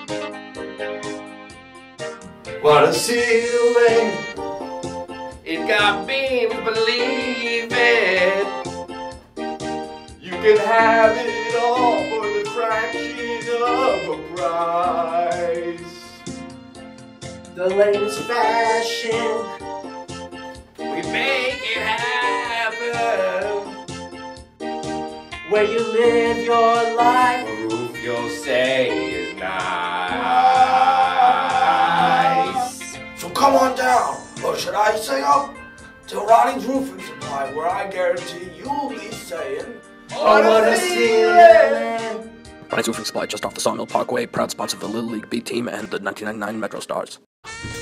What a ceiling! It got me believing you can have it all for the fraction of a price. The latest fashion, we make it happen. Where you live your life, a roof you'll say is nice. So come on down, or should I say up, to Ronnie's Roofing Supply, where I guarantee you'll be saying, On a ceiling! Ronnie's Roofing Supply, just off the Sawmill Parkway, proud sponsor of the Little League B team and the 1999 Metro Stars.